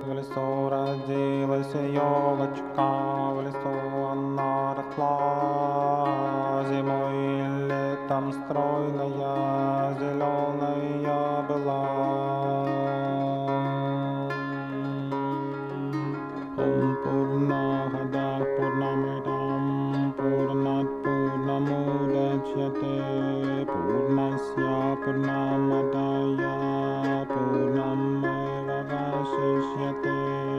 В лесу родилась елочка, в лесу она росла. Зимой и летом стройная, зеленая была. Om Purnamada Purnamidam Purnat Purnamudachyate Purnasya Purnamadaya Purnameva Vasishyate.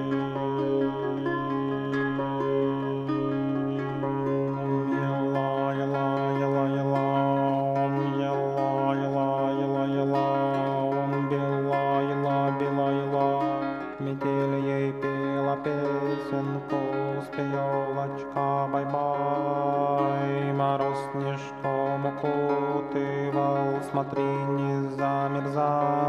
Yalla yalla yalla yalla Om yalla yalla yalla yalla Om billa yalla billa yalla. Метель ей пела песенку, елочка, бай-бай. Мороз снежком укутывал, смотри, не замерзай.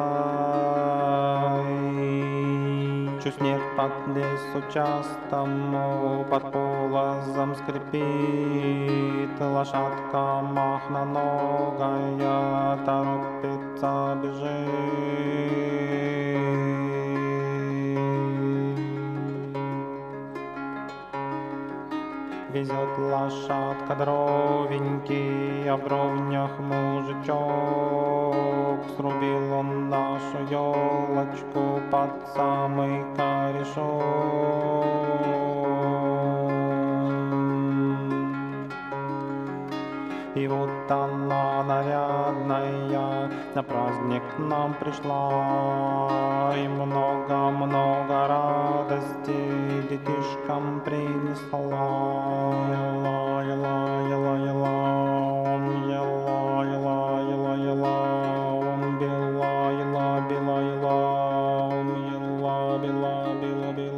Чуть снег под лесу частому, под полозом скрипит. Лошадка махноногая торопится бежит. Везет лошадка дровеньки, а в дровнях мужичок. Срубил он нашу елочку под самый корешок. И вот она нарядная на праздник к нам пришла, и много-много радости детишкам принесла. Ела, ела, ела, ела, ела, ела, ела, ела, бела, ела, бела, ела, ела, бела, бела, бела.